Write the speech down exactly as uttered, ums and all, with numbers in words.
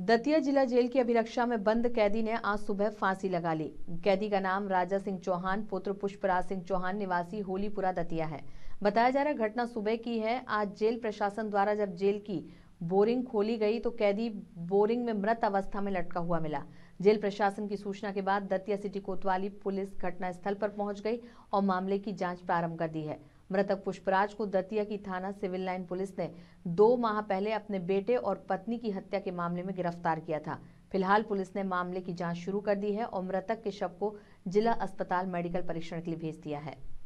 दतिया जिला जेल की अभिरक्षा में बंद कैदी ने आज सुबह फांसी लगा ली। कैदी का नाम राजा सिंह चौहान पुत्र पुष्पराज सिंह चौहान निवासी होलीपुरा दतिया है। बताया जा रहा है घटना सुबह की है। आज जेल प्रशासन द्वारा जब जेल की बोरिंग खोली गई तो कैदी बोरिंग में मृत अवस्था में लटका हुआ मिला। जेल प्रशासन की सूचना के बाद दतिया सिटी कोतवाली पुलिस घटनास्थल पर पहुंच गई और मामले की जांच प्रारंभ कर दी है। मृतक पुष्पराज को दतिया की थाना सिविल लाइन पुलिस ने दो माह पहले अपने बेटे और पत्नी की हत्या के मामले में गिरफ्तार किया था। फिलहाल पुलिस ने मामले की जांच शुरू कर दी है और मृतक के शव को जिला अस्पताल मेडिकल परीक्षण के लिए भेज दिया है।